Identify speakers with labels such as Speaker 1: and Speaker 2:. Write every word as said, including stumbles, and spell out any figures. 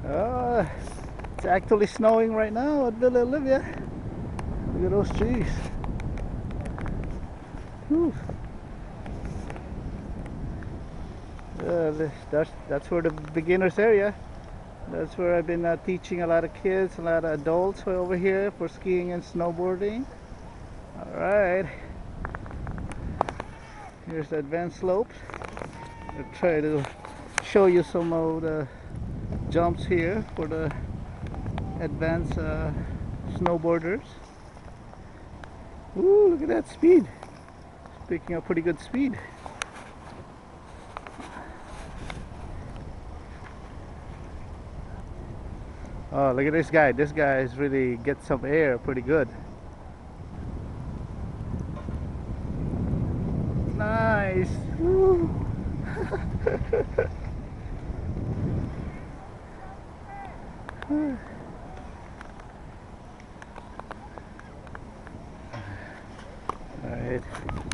Speaker 1: Uh, it's actually snowing right now at Villa Olivia. Look at those trees. Whew. Uh, this, that's, that's for the beginners area. That's where I've been uh, teaching a lot of kids, a lot of adults over here for skiing and snowboarding. Alright. Here's the advanced slopes. I'll try to show you some of the jumps here for the advanced uh, snowboarders. Ooh, look at that speed. It's picking up pretty good speed. Oh, look at this guy. This guy is really gets some air pretty good. Nice. Woo. All right.